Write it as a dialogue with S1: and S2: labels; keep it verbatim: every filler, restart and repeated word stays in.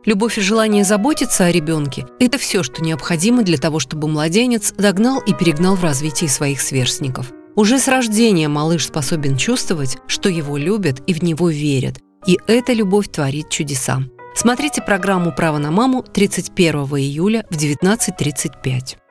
S1: Любовь и желание заботиться о ребенке – это все, что необходимо для того, чтобы младенец догнал и перегнал в развитии своих сверстников. Уже с рождения малыш способен чувствовать, что его любят и в него верят. И эта любовь творит чудеса. Смотрите программу «Право на маму» тридцать первого июля в девятнадцать тридцать пять.